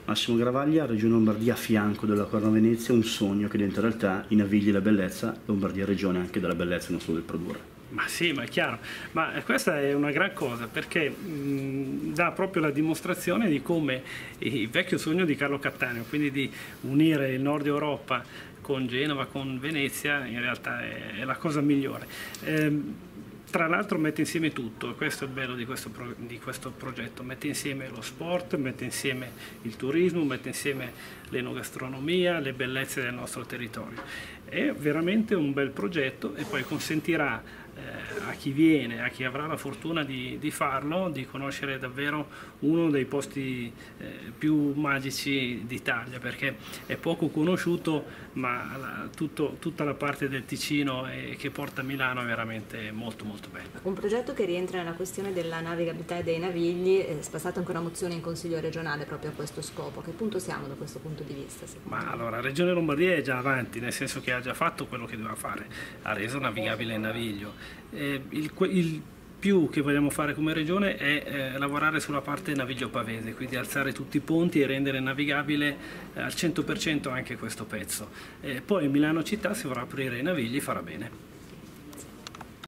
Massimo Gravaglia, Regione Lombardia a fianco della Corno Venezia, un sogno che diventa realtà, i Navigli la bellezza, Lombardia regione anche della bellezza, non solo del produrre. Ma sì, ma è chiaro, ma questa è una gran cosa perché dà proprio la dimostrazione di come il vecchio sogno di Carlo Cattaneo, quindi di unire il nord Europa con Genova, con Venezia, in realtà è la cosa migliore. Tra l'altro mette insieme tutto, e questo è il bello di questo progetto, mette insieme lo sport, mette insieme il turismo, mette insieme l'enogastronomia, le bellezze del nostro territorio. È veramente un bel progetto e poi consentirà a chi viene, a chi avrà la fortuna di farlo, di conoscere davvero uno dei posti più magici d'Italia, perché è poco conosciuto, ma tutta la parte del Ticino che porta a Milano è veramente molto molto bella. Un progetto che rientra nella questione della navigabilità e dei Navigli, è passata anche una mozione in Consiglio regionale proprio a questo scopo. A che punto siamo da questo punto di vista? Ma allora, Regione Lombardia è già avanti, nel senso che ha già fatto quello che doveva fare, ha reso navigabile il Naviglio. Il più che vogliamo fare come regione è lavorare sulla parte Naviglio Pavese, quindi alzare tutti i ponti e rendere navigabile al 100% anche questo pezzo. Poi Milano città, se vorrà aprire i Navigli, farà bene.